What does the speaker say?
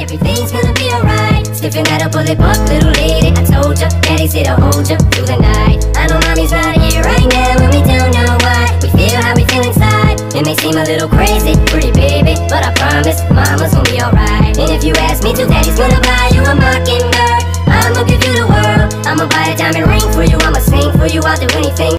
everything's gonna be alright. Stiffen that up, pull it up, little lady. I told ya, daddy's here to hold ya through the night. I know mommy's not here right now, and we don't know why. We feel how we feel inside. It may seem a little crazy, pretty baby, but I promise mama's gonna be alright. And if you ask me to, daddy's gonna buy you a mockingbird. I'ma give you the world, I'ma buy a diamond ring for you, I'ma sing for you, I'll do anything